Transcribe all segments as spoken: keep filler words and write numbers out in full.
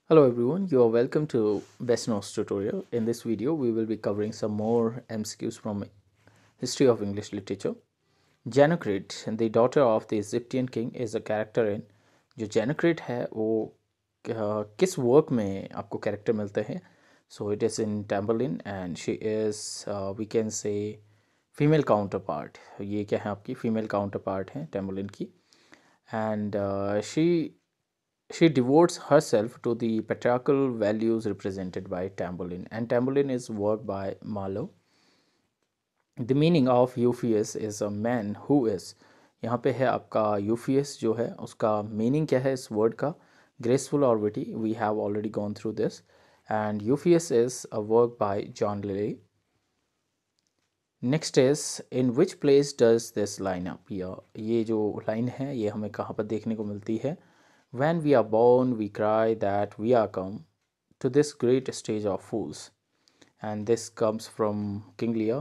Hello everyone, you are welcome to Best Notes tutorial. In this video, we will be covering some more M C Qs from History of English Literature. Janocrate, the daughter of the Egyptian king, is a character in जो Janocrate है वो uh, किस work में आपको character मिलते हैं. So it is in Tamburlaine and she is uh, we can say female counterpart. ये क्या है आपकी female counterpart है Tamburlaine की. And uh, she she devotes herself to the patriarchal values represented by Tamburlaine, and Tamburlaine is worked by Marlowe. The meaning of Euphues is a man who is. यहाँ पे है आपका यूफियस जो है उसका meaning क्या है इस वर्ड का. ग्रेसफुल और witty, we have already gone through this. And Euphues is a work by John Lyly. Next is in which place does this line up. ये जो लाइन है ये हमें कहाँ पर देखने को मिलती है. When we are born, we cry that we are come to this great stage of fools. And this comes from King Lear.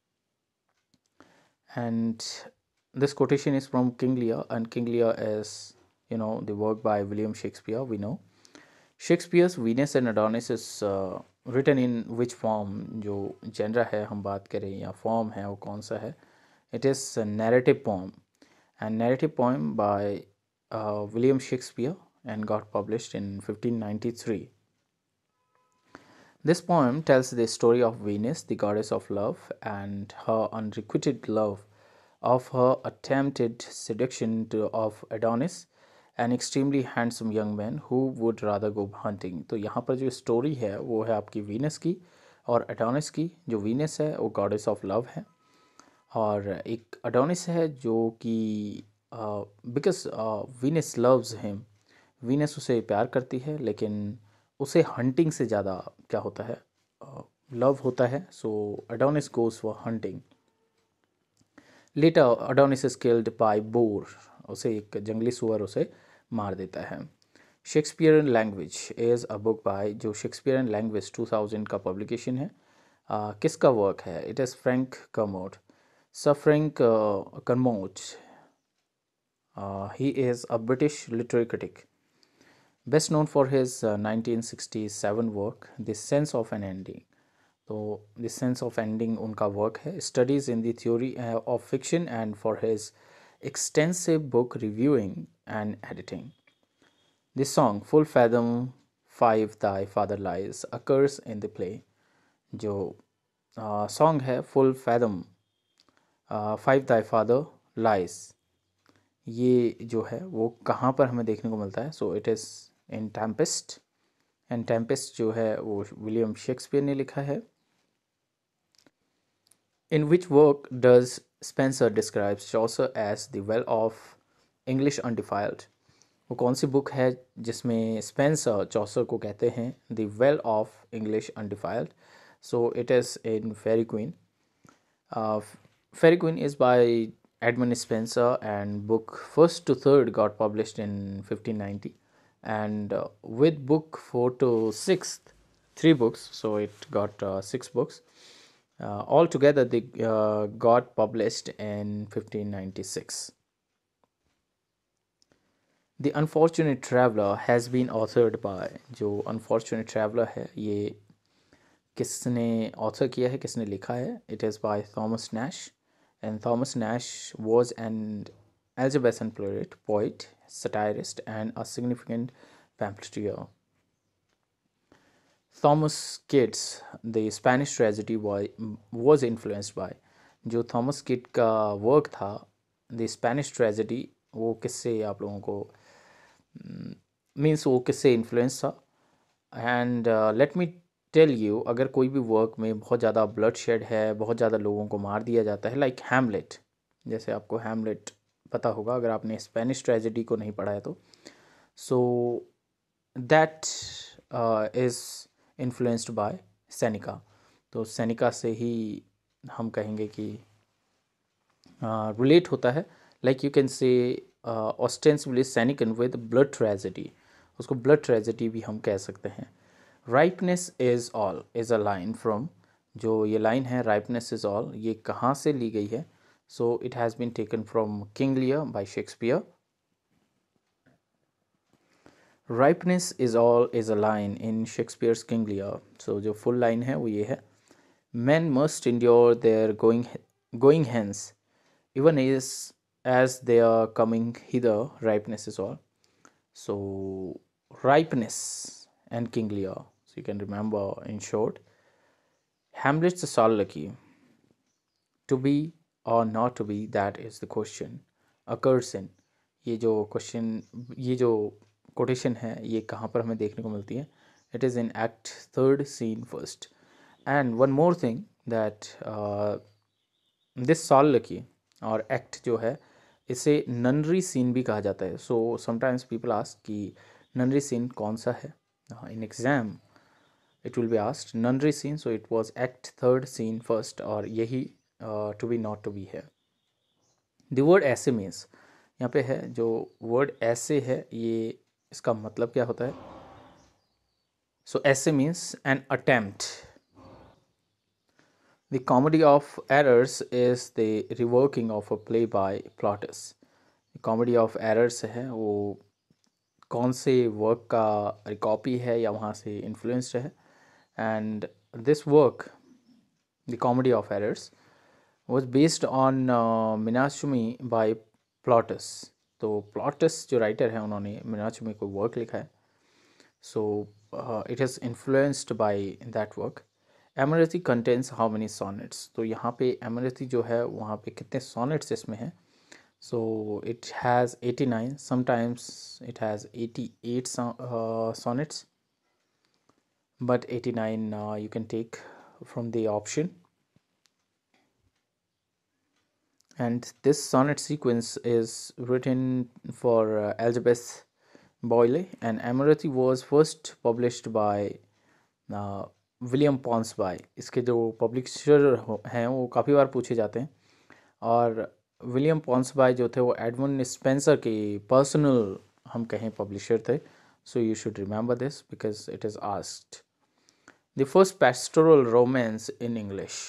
And this quotation is from King Lear, and King Lear is, you know, the work by William Shakespeare, we know. Shakespeare's Venus and Adonis is uh, written in which form. जो genre है हम बात करें या form है वो कौन सा है. It is a narrative poem, and narrative poem by uh, William Shakespeare and got published in fifteen ninety-three. This poem tells the story of Venus, the goddess of love, and her unrequited love of her attempted seduction to, of Adonis, an extremely handsome young man who would rather go hunting. तो यहाँ पर जो story है वो है आपकी Venus की और एडोनिस की. जो वीनस है वो गॉडेस ऑफ लव है और एक एडोनिस है जो कि because Venus loves him. Venus उसे प्यार करती है लेकिन उसे हंटिंग से ज़्यादा क्या होता है लव uh, होता है. So Adonis goes for hunting. Later Adonis is killed by boar. उसे एक जंगली सुअर उसे मार देता है. Shakespearean language is a book by जो शेक्सपियरन लैंग्वेज टू थाउजेंड का पब्लिकेशन है. uh, किसका वर्क है. It is Frank Kermode. Sir Frank Kermode, he is a British literary critic best known for his uh, nineteen sixty-seven work The Sense of an Ending. तो The Sense of Ending उनका work है. Studies in the Theory of Fiction and for his extensive book reviewing and editing. This song Full Fathom Five Thy Father Lies occurs in the play. जो song uh, है Full Fathom uh, Five Thy Father Lies, ये जो है वो कहाँ पर हमें देखने को मिलता है. So it is in Tempest. And Tempest जो है वो विलियम शेक्सपियर ने लिखा है. In which work does Spenser describes Chaucer as the well of English undefiled. वो कौन सी बुक है जिसमें स्पेंसर चॉसर को कहते हैं the well of English undefiled. So it is in Faerie Queene. Faerie Queene is by Edmund Spenser, and book first to third got published in fifteen ninety, and uh, with book four to sixth, three books, so it got uh, six books. Uh, altogether, they uh, got published in fifteen ninety-six. The Unfortunate Traveler has been authored by जो Unfortunate Traveler है ये किसने author किया है, किसने लिखा है. It is by Thomas Nash. And Thomas Nash was an Elizabethan playwright, poet, satirist, and a significant pamphleteer. Thomas Kit's The Spanish Tragedy was influenced by. जो थॉमस किट का वर्क था द स्पेनिश ट्रेजेडी, वो किससे आप लोगों को means वो किससे इन्फ्लुएंस था. And let me tell you, अगर कोई भी वर्क में बहुत ज़्यादा ब्लड शेड है, बहुत ज़्यादा लोगों को मार दिया जाता है, लाइक हैमलेट. जैसे आपको हैमलेट पता होगा अगर आपने स्पेनिश ट्रेजेडी को नहीं पढ़ा है तो. So that is influenced by Seneca. तो सेनिका से ही हम कहेंगे कि रिलेट uh, होता है. Like you can say ostensibly Senecan with blood tragedy, उसको ब्लड ट्रेजेडी भी हम कह सकते हैं. Ripeness is all is a line from, जो ये लाइन है ripeness is all, ये कहाँ से ली गई है. So it has been taken from King Lear by Shakespeare. Ripeness is all is a line in Shakespeare's King Lear. So जो full line है वो ये है, men must endure their going going hence, even as as they are coming hither, ripeness is all. So ripeness and King Lear. So you can remember in short, Hamlet's soliloquy, to be or not to be, that is the question, occurs in, ये जो question, ये जो quotation है, ये कहाँ पर हमें देखने को मिलती है? It is in act third scene first. And one more thing that this soliloquy और एक्ट जो है, इसे ननरी सीन भी कहा जाता है. सो समटाइम्स पीपल आस्क कि ननरी सीन कौन सा है? In exam it will be asked nunnery scene, so it was act third scene first, और यही uh, to be not to be है. the word ऐसे means, यहाँ पे है जो word ऐसे है, ये इसका मतलब क्या होता है? so ऐसे means an attempt. the comedy of errors is the reworking of a play by Plautus. comedy of errors है वो कौन से वर्क का रिकॉपी है या वहाँ से इन्फ्लुएंस्ड है. and this work, the comedy of errors, was based on uh, Minachumi by Plautus. तो Plautus जो राइटर है, उन्होंने Minachumi को वर्क लिखा है. so uh, it is influenced by that work. Amarathi contains how many sonnets? तो यहाँ पे Amarathi जो है वहाँ पे कितने sonnets इसमें हैं? so it has eighty-nine, sometimes it has eighty-eight so, uh, sonnets, but eighty-nine uh, you can take from the option. And this sonnet sequence is written for uh, Elizabeth Boyle, and Amarathi was first published by uh, William Ponsonby. इसके जो publisher हैं वो काफ़ी बार पूछे जाते हैं, और William पॉन्सबाय जो थे वो एडमंड स्पेंसर के पर्सनल हम कहें पब्लिशर थे. So you should remember this because it is asked. The first pastoral romance in English,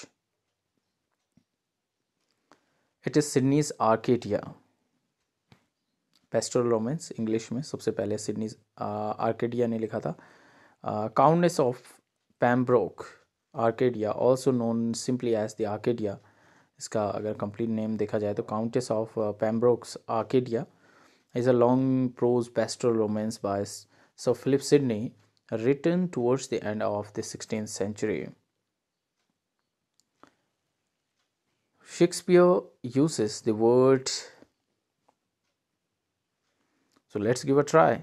it is Sidney's Arcadia. Pastoral romance English में सबसे पहले सिडनीज आर्केडिया ने लिखा था. Countess of Pembroke Arcadia, also known simply as the Arcadia. इसका अगर complete name देखा जाए तो countess of Pembroke's Arcadia is a long prose pastoral romance by sir Philip Sidney, written towards the end of the sixteenth century. Shakespeare uses the word, so let's give a try,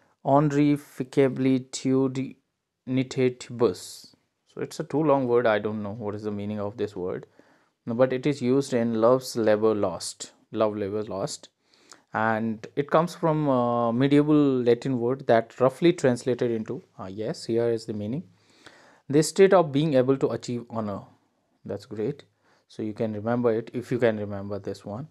onrificabilitudinitibus. So it's a too long word, I don't know what is the meaning of this word, but it is used in Love's Labour Lost, Love Labour Lost, and it comes from a medieval Latin word that roughly translated into, uh, yes, here is the meaning, the state of being able to achieve honor. That's great. So you can remember it if you can remember this one.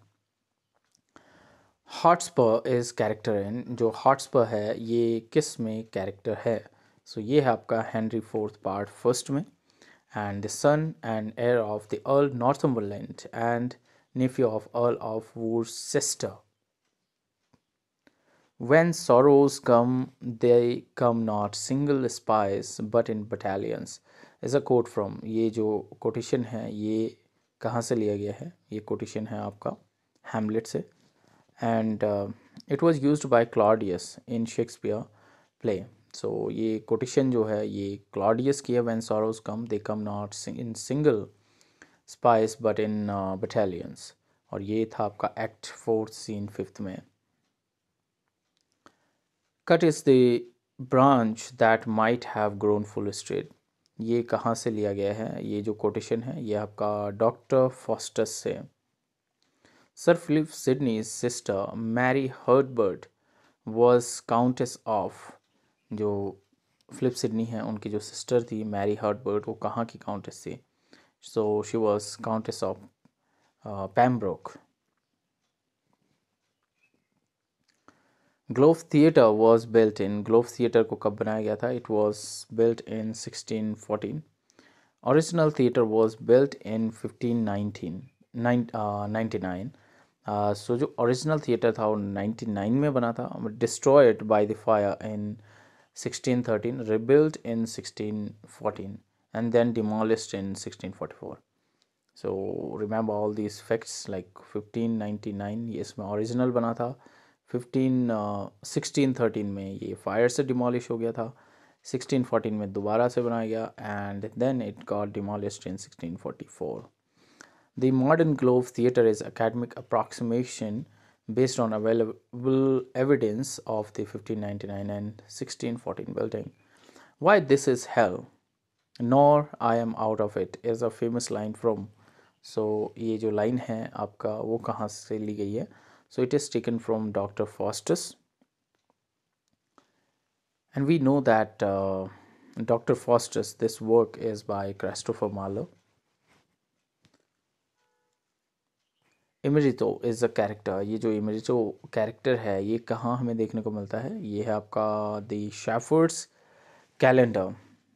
Hotspur is character in, जो Hotspur है ये किस में character है? So ये है आपका Henry fourth part first में, and the son and heir of the Earl Northumberland and nephew of Earl of Worcester. When sorrows come, they come not single spies but in battalions. is a quote from, ये जो quotation है ये कहाँ से लिया गया है? ये quotation है आपका Hamlet से, and uh, it was used by Claudius in Shakespeare play. So ये quotation जो है ये Claudius की है, when sorrows come they come not in single spies but in uh, battalions, और ये था आपका act fourth scene fifth में. Cut is the branch that might have grown full straight. ये कहाँ से लिया गया है? ये जो कोटेशन है ये आपका डॉक्टर फॉस्टस से. Sir Philip Sidney's sister Mary Herbert was countess of, जो फिलिप सिडनी है उनकी जो सिस्टर थी मैरी हर्टबर्ट, वो कहाँ की काउंटेस थी? So she was countess of Pembroke. Globe theatre was built in, Globe theatre को कब बनाया गया था? It was built in sixteen fourteen. Original theatre was built in fifteen nineteen ninety nine. सो जो ओरिजिनल थिएटर था वो नाइन्टी नाइन में बना था, destroyed by the fire in sixteen thirteen, rebuilt in sixteen fourteen and then demolished in sixteen forty-four. So remember all these facts, like fifteen ninety-nine ये इसमें original बना था, फिफ्टीन सिक्सटीन थर्टीन में ये fire से डिमोलिश हो गया था, सिक्सटीन फोर्टीन में दोबारा से बनाया गया, and then it got demolished in sixteen forty four. The modern Globe Theatre is academic approximation based on available evidence of the fifteen ninety-nine and sixteen fourteen building. Why this is hell, nor I am out of it, is a famous line from. So ये जो line है आपका वो कहाँ से ली गई है? So it is taken from Doctor Faustus, and we know that uh, Doctor Faustus, this work is by Christopher Marlowe. Imerito is a character. ये जो इमरितो कैरेक्टर है ये कहाँ हमें देखने को मिलता है? ये है आपका the Shepherd's Calendar,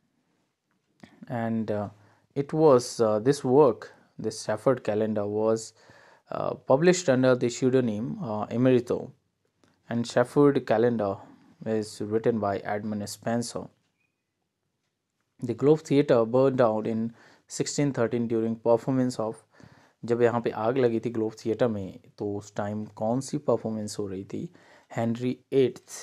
and it was this work, this Shepherd Calendar was published under the pseudonym uh, Emerito, and Shepherd Calendar is written by Edmund Spencer. The Globe Theatre burned down in sixteen thirteen during performance of. जब यहाँ पे आग लगी थी globe theatre में तो उस time कौन सी परफॉर्मेंस हो रही थी? Henry eighth.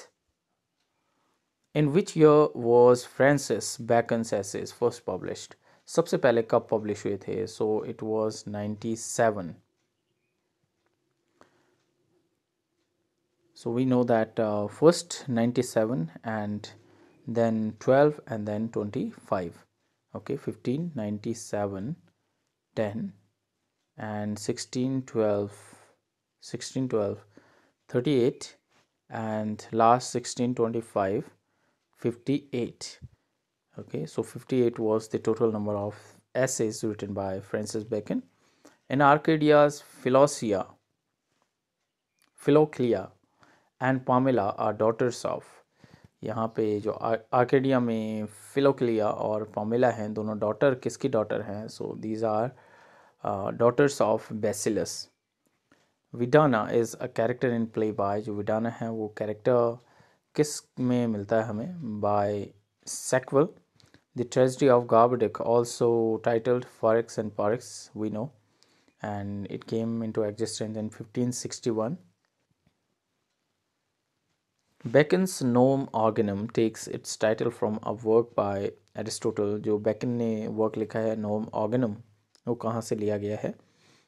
In which year was Francis Bacon's essays first published? सबसे पहले कब पब्लिश हुए थे? So it was ninety seven. So we know that uh, first ninety-seven and then twelve and then twenty-five. Okay, fifteen ninety-seven, ten and sixteen twelve, sixteen twelve, thirty-eight, and last sixteen twenty-five, fifty-eight. Okay, so fifty-eight was the total number of essays written by Francis Bacon. In Arcadia's Philosia, Philoclea and Pamela are daughters of. यहाँ पे जो Arcadia में फिलोक्लिया और Pamela हैं, दोनों daughter किसकी daughter हैं? So these are daughters of Basilus. Vidana is a character in play by. जो विडाना है वो कैरेक्टर किस में मिलता है हमें? By sequel. The tragedy of Gorboduc, also titled Ferrex and Porrex, we know, and it came into existence in fifteen sixty one. Bacon's Nomen Organum takes its title from a work by Aristotle. जो Bacon ने work लिखा है Nomen Organum, वो कहाँ से लिया गया है?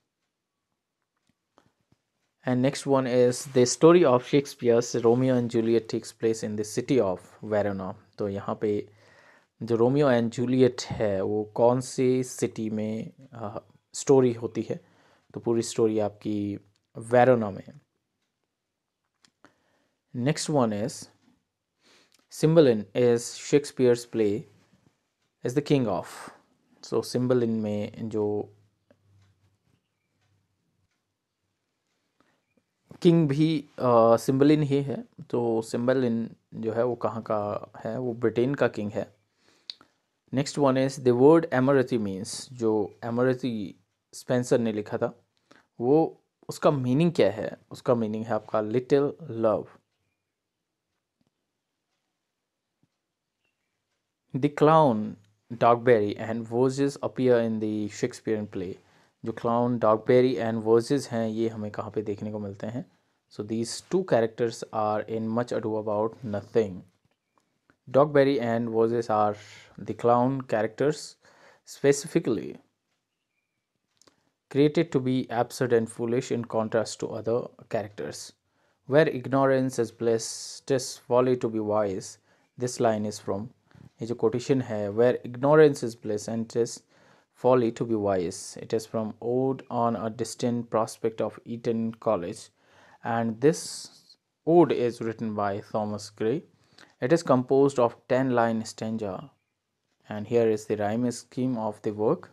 And next one is the story of Shakespeare's Romeo and Juliet takes place in the city of Verona. तो यहाँ पे जो रोमियो एंड जूलियट है वो कौन सी सिटी में स्टोरी uh, होती है? तो पूरी स्टोरी आपकी वेरोना में. Next one is Cymbeline is Shakespeare's play is the king of. So Cymbeline में जो किंग भी Cymbeline ही है. तो Cymbeline जो है वो कहाँ का है? वो ब्रिटेन का किंग है. Next one is the word Amoretti means. जो एमरथी स्पेंसर ने लिखा था वो उसका मीनिंग क्या है? उसका मीनिंग है आपका little love. The clown Dogberry and Verges appear in the Shakespearean play. जो clown Dogberry and Verges हैं ये हमें कहाँ पे देखने को मिलते हैं? So these two characters are in Much Ado About Nothing. Dogberry and Verges are the clown characters, specifically created to be absurd and foolish in contrast to other characters. Where ignorance is bliss, 'tis folly to be wise. This line is from. ये जो quotation है, where ignorance is bliss and 'tis folly to be wise, it is from Ode on a Distant Prospect of Eton College, and this ode is written by Thomas Gray. It is composed of ten line stanza, and here is the rhyme scheme of the work.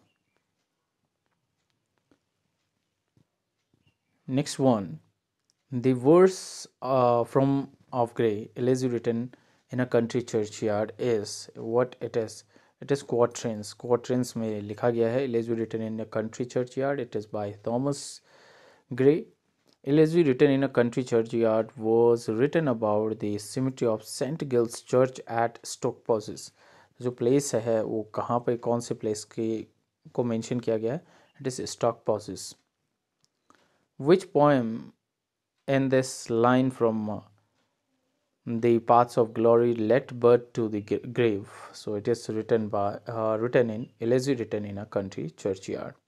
Next one, the verse uh, from of Gray, Elegy written in a country churchyard, is what it is. It is quatrains. Quatrains में लिखा गया है. Elegy written in a country churchyard. It is by Thomas Gray. Elegy written in a country churchyard was written about the cemetery of Saint Giles Church at Stoke Pozes. जो place है वो कहाँ पे कौन से प्लेस के को mention किया गया है? It is Stoke Pozes. Which poem in this line from uh, the paths of glory let birth to the grave? So it is written by uh, written in elegy written in a country churchyard.